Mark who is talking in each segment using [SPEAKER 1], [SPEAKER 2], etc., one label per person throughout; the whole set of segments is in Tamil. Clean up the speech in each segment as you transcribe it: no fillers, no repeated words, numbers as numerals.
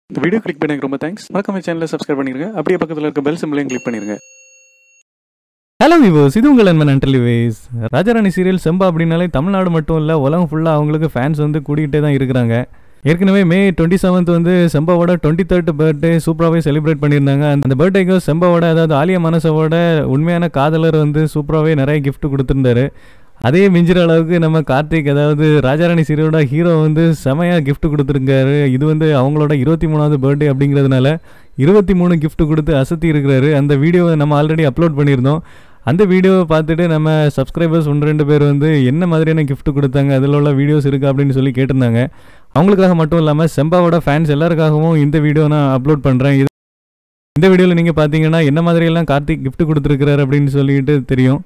[SPEAKER 1] இந்த வீடியோ கிளிக் பண்ணதுக்கு ரொம்ப தேங்க்ஸ். மறக்காம சேனலை சப்ஸ்கிரைப் பண்ணிருங்க. அப்படியே பக்கத்தில் இருக்க பெல் சிம்பலையும் கிளிக் பண்ணிருங்க.
[SPEAKER 2] ஹலோ விவோஸ், இது உங்கள் நண்பன் அண்டர்லிவேஸ். ராஜாராணி சீரியல் செம்பா அப்படின்னாலே தமிழ்நாடு மட்டும் இல்லை, உலகம் ஃபுல்லாக அவங்களுக்கு ஃபேன்ஸ் வந்து கூட்டிகிட்டே தான் இருக்கிறாங்க. ஏற்கனவே May 27 வந்து செம்பாவோட 23rd பர்த்டே சூப்பராகவே செலிப்ரேட் பண்ணியிருந்தாங்க. அந்த பர்த்டேக்கு செம்பாவோட அதாவது ஆலியா மனசோட உண்மையான காதலர் வந்து சூப்பராகவே நிறைய கிஃப்ட் கொடுத்துருந்தாரு. அதே மிஞ்சிற அளவுக்கு நம்ம கார்த்திக் அதாவது ராஜாராணி சீரியலோட ஹீரோ வந்து செமையாக கிஃப்ட் கொடுத்துருக்காரு. இது வந்து அவங்களோட 23வது பர்த்டே அப்படிங்கிறதுனால 23 கிஃப்ட் கொடுத்து அசத்தி இருக்கிறாரு. அந்த வீடியோவை நம்ம ஆல்ரெடி அப்லோட் பண்ணியிருந்தோம். அந்த வீடியோவை பார்த்துட்டு நம்ம சப்ஸ்கிரைபர்ஸ் 1-2 பேர் வந்து என்ன மாதிரியான கிஃப்ட் கொடுத்தாங்க, அதில் உள்ள வீடியோஸ் இருக்குது அப்படின்னு சொல்லி கேட்டிருந்தாங்க. அவங்களுக்காக மட்டும் இல்லாமல் செம்பாவோட ஃபேன்ஸ் எல்லாருக்காகவும் இந்த வீடியோ நான் அப்லோட் பண்ணுறேன். இந்த வீடியோவில் நீங்கள் பார்த்தீங்கன்னா என்ன மாதிரியெல்லாம் கார்த்திக் கிஃப்ட் கொடுத்துருக்கிறாரு அப்படின்னு சொல்லிட்டு தெரியும்.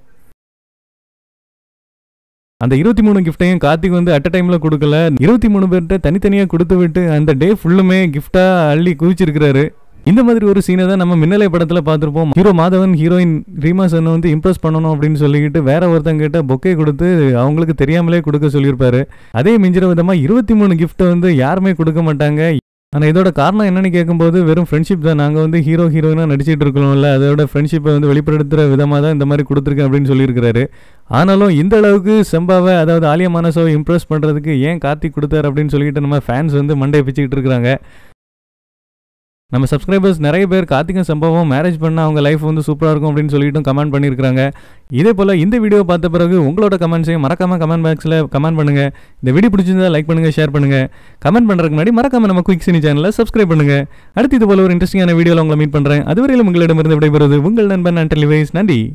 [SPEAKER 2] அந்த 23 கிஃப்டையும் கார்த்திக் வந்து அட் அ டைமில் கொடுக்கல, 23 பேர்கிட்ட தனித்தனியாக கொடுத்து விட்டு அந்த டே ஃபுல்லுமே கிஃப்டாக அள்ளி குவிச்சிருக்கிறாரு. இந்த மாதிரி ஒரு சீனை தான் நம்ம மின்னலை படத்தில் பார்த்துருப்போம். ஹீரோ மாதவன் ஹீரோயின் ரீமா சன்னை வந்து இம்ப்ரெஸ் பண்ணணும் அப்படின்னு சொல்லிக்கிட்டு வேற ஒருத்தங்கிட்ட பொக்கே கொடுத்து அவங்களுக்கு தெரியாமலே கொடுக்க சொல்லியிருப்பாரு. அதே மிஞ்சிற விதமாக 23 கிஃப்ட்டை வந்து யாருமே கொடுக்க மாட்டாங்க. ஆனால் இதோட காரணம் என்னன்னு கேட்கும்போது வெறும் ஃப்ரெண்ட்ஷிப் தான். நாங்கள் வந்து ஹீரோயினாக நடிச்சிட்டு இருக்கோம்ல, அதோட ஃப்ரெண்ட்ஷிப்பை வந்து வெளிப்படுத்துகிற விதமாக தான் இந்த மாதிரி கொடுத்துருக்கேன் அப்படின்னு சொல்லியிருக்கிறாரு. ஆனாலும் இந்த அளவுக்கு செம்பாவை அதாவது ஆலியா மனசோவை இம்ப்ரெஸ் பண்ணுறதுக்கு ஏன் கார்த்திக் கொடுத்தாரு அப்படின்னு சொல்லிட்டு நம்ம ஃபேன்ஸ் வந்து மண்டையை பிச்சுக்கிட்டு இருக்கிறாங்க. நம்ம சப்ஸ்கிரைபர்ஸ் நிறைய பேர் கார்த்திக்கும் செம்பாவும் மேரேஜ் பண்ணால் அவங்க லைஃப் வந்து சூப்பராக இருக்கும் அப்படின்னு சொல்லிட்டு கமெண்ட் பண்ணியிருக்காங்க. இதே போல் இந்த வீடியோ பார்த்த பிறகு உங்களோட கமெண்ட்ஸையும் மறக்காமல் கமெண்ட் பாக்ஸில் கமெண்ட் பண்ணுங்கள். இந்த வீடியோ பிடிச்சிருந்தா லைக் பண்ணுங்கள், ஷேர் பண்ணுங்கள். கமெண்ட் பண்ணுறதுக்கு முன்னாடி மறக்காமல் நம்ம குயிக் சினி சேனலை சப்ஸ்கிரைப் பண்ணுங்கள். அடுத்து இது போல ஒரு இன்ட்ரெஸ்டிங்கான வீடியோவில் உங்களை மீட் பண்ணுறேன். அதுவரையிலும் உங்களிடமிருந்து விடைபெறுவது உங்கள் நண்பன் அண்டர்லிவேஸ். நன்றி.